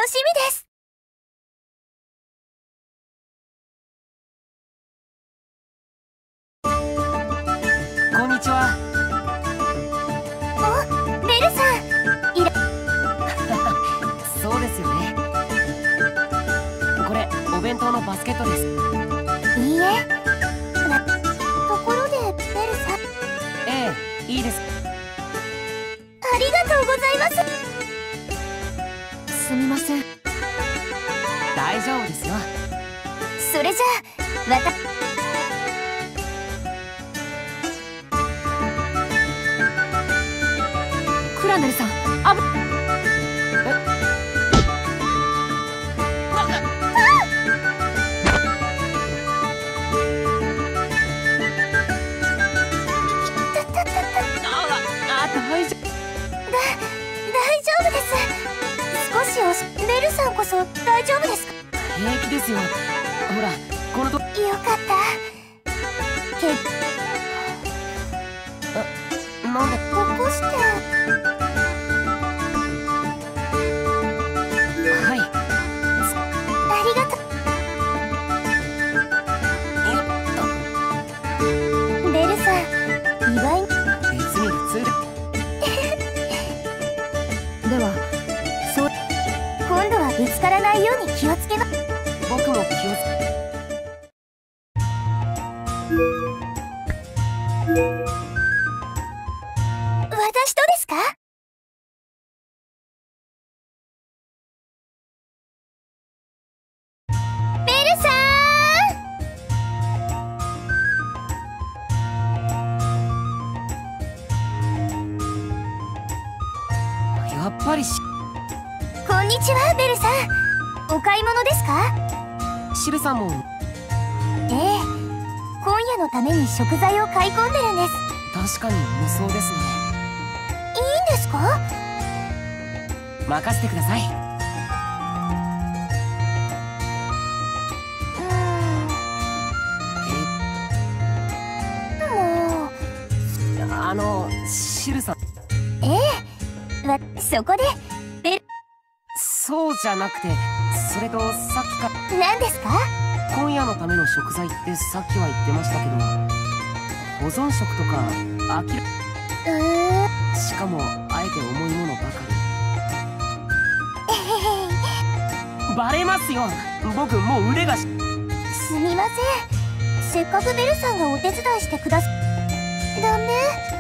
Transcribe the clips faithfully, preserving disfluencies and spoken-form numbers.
しみです。 こんにちは。 お、ベルさん、いらそうですよね。これお弁当のバスケットです。 いいえ。なところでベルさん。 ええ、いいです。 ありがとうございます。すみません。 大丈夫ですよ。 それじゃあわたクラネルさん、あぶ少しおしベルさんこそ大丈夫ですか？ 平気ですよ。ほらこのとよかったけあ、なんで起こしてはいありがとう。ベルさん、意外に別に普通でではそう今度はぶつからないように気をつけま僕も気をつ私とですか？ベルさんやっぱりしん、こんにちはベルさん。お買い物ですか？ シルさんもええ、今夜のために食材を買い込んでるんです。 確かに無双ですね。 いいんですか？ 任せてください。 うーん、もうえあのシルさん、 ええ、わそこでベルそうじゃなくて、それとさっきか何ですか？ 今夜のための食材ってさっきは言ってましたけど、保存食とかあきらうーん、 しかもあえて重いものばかえへへ、 り。バレますよ、僕もう腕がしすみません。せっかくベルさんがお手伝いしてくださダメ？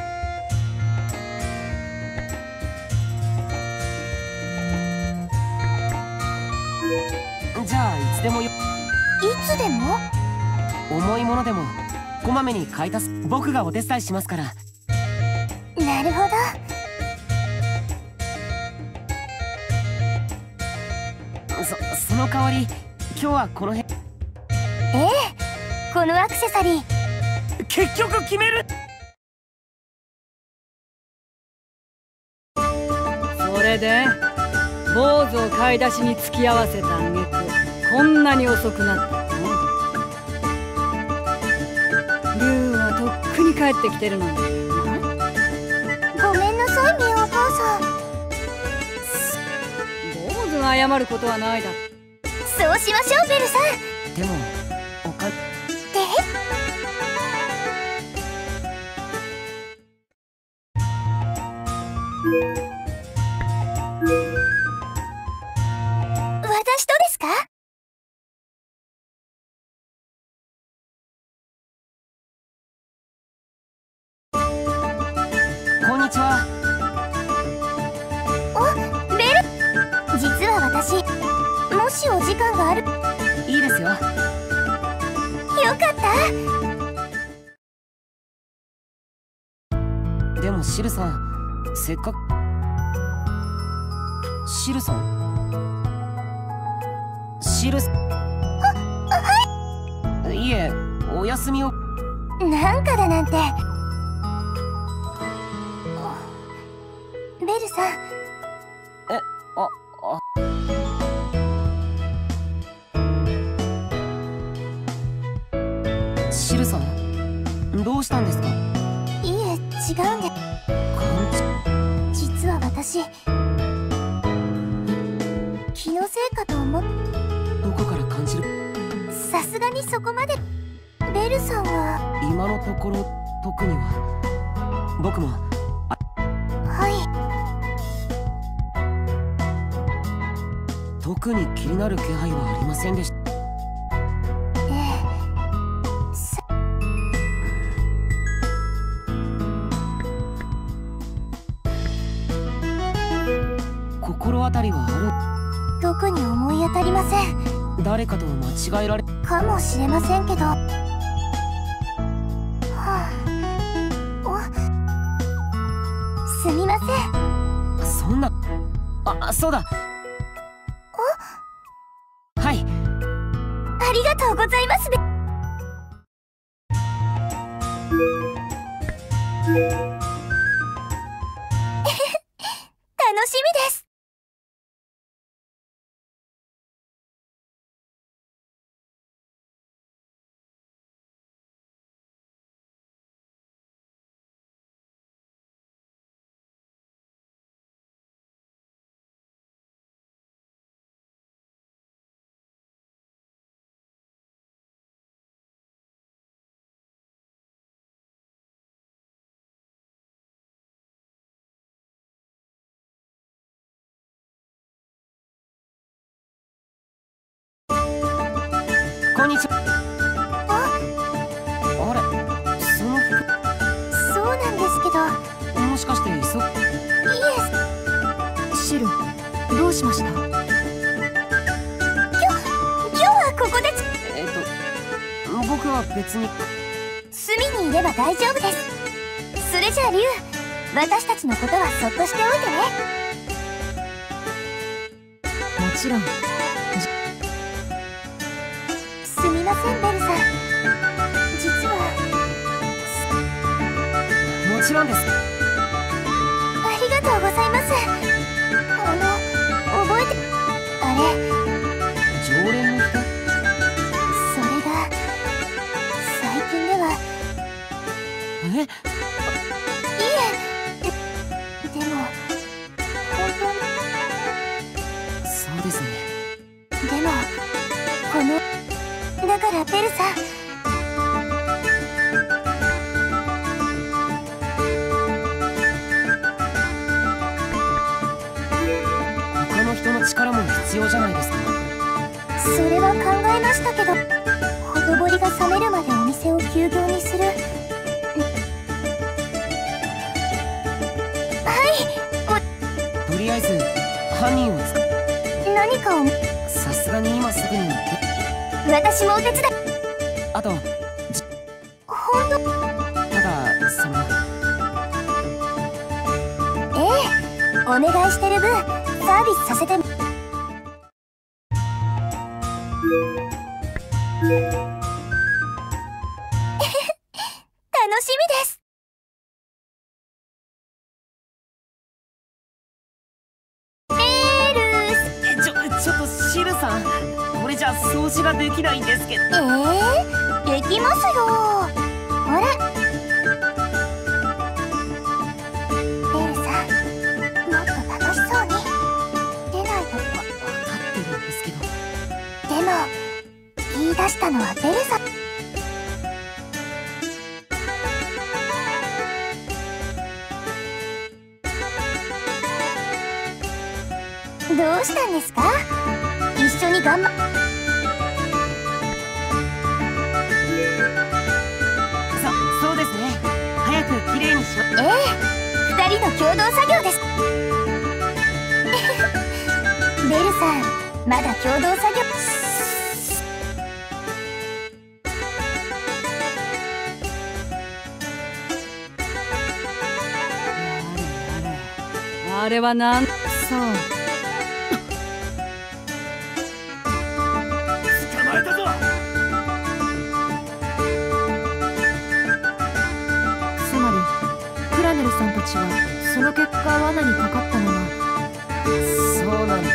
じゃあいつでもよ。 いつでも？ 重いものでもこまめに買い足す。僕がお手伝いしますから。 なるほど。 そその代わり今日はこの辺。 ええ、このアクセサリー結局決める。 それで坊主を買い出しに付き合わせた挙句こんなに遅くなった。竜はとっくに帰ってきてるのに。 ごめんなさいね、お母さん。 坊主が謝ることはないだろ。 そうしましょうベルさん。 でもおかで私とですか？ こんにちは。 お、ベル、実は私、もしお時間があるいいですよ。 よかった。 でもシルさん、せっかくシルさんシルさん、はいえ、お休みを。 なんかだなんて。ベルさん、 え、あ、あシルさん、どうしたんですか？ いえ、違うんで。 勘違い。 実は私、気のせすがにそこまで。ベルさんは今のところ特には。僕もはい。 特に気になる気配はありませんでした。 ええ。さ心当たりはあ特に思い当たりません。 る。誰かと間違えられ。 かもしれませんけど。はあ、おすみません。 そんな。あ、そうだ。はい。 ありがとうございます。楽しみです。 こんにちは。 あ、 あれ、その服。 そうなんですけど。 もしかして急ぐ。 いえ。 シル、どうしました？ 今日今日はここでつえっと僕は別に。 隅にいれば大丈夫です。それじゃあリュウ、私たちのことはそっとしておいてね。 もちろん。 すみませんベルさん、実は。 もちろんです。 ありがとうございます。あの覚えてあれ常連の人。 それが最近では。 え。 いえ、ででも本当に。そうですね。 当でもこのだからベルさん、 他の人の力も必要じゃないですか。 それは考えましたけど、ほとぼりが冷めるまでお店を休業にする。はい。 とりあえず犯人をつか。 何かを。 さすがに今すぐには。 私もお手伝い。 あと本当。 ただその。 ええ、お願いしてる分サービスさせて。楽しみです。ベルえちょちょっとシルさん、これじゃ掃除ができないんですけど。 えー、できますよ。あれベルさん、もっと楽しそうに出ないと。 分かってるんですけど。 でも言い出したのはベルさん。どうしたんですか？一緒に頑張っ。 そそうですね。早くきれいにしま。 ええ、二人の共同作業です。ベルさん、まだ共同作業。 あれはなん。 そう。 捕まえたぞ。 つまりクラネルさんたちはその結果罠にかかったのは。 そうなんだ。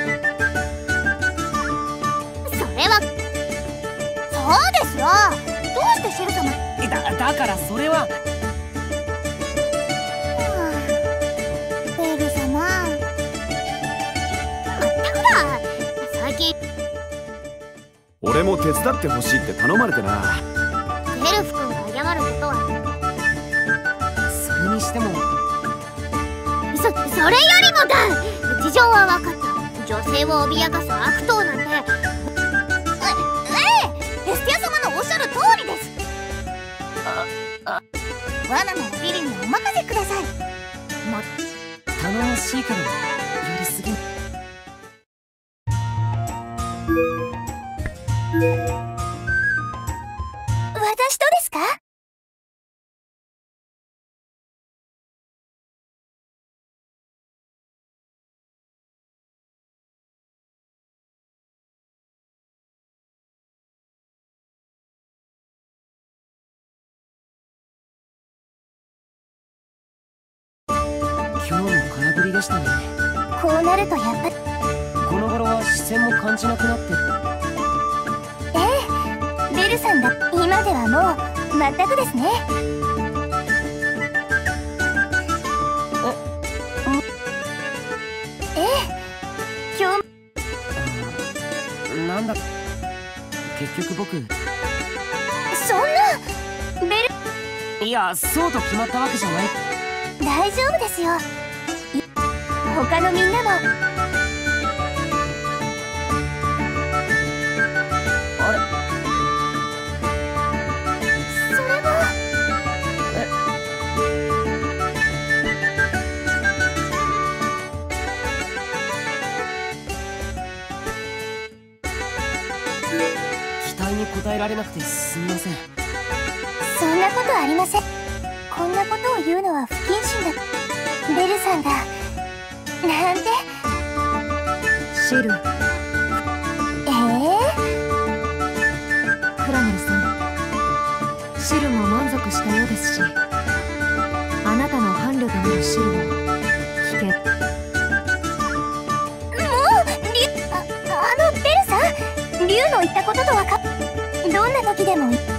それはそうですよ。どうしてシル様。 だだからそれは。 ベル様、まってほら、最近。 俺も手伝ってほしいって頼まれてな。 エルフ君が謝ることは。 それにしてもそそれよりもだ、事情は分かった。女性を脅かす悪党なんて。えええヘスティア様のおっしゃる通りです。罠ならリリにお任せください。も頼もしいけどやりすぎ。 私とですか？ 今日も空振りでしたね。 こうなるとやっぱり。 この頃は視線も感じなくなって。 ええ、ベルさんだ。今ではもう全くですね。ええ、今日なんだ結局僕。 そんなベル。 いや、そうと決まったわけじゃない。 大丈夫ですよ。他のみんなも。 あれ、 それは。 期待に応えられなくてすみません。 そんなことありません。こんなことを言うのは不謹慎だ。ベルさんがなんて。 シル、 ええクラネルさん、シルも満足したようですし、あなたの伴侶であるシルも聞け。 もうリああのベルさん、竜の言ったこととはか。どんな時でも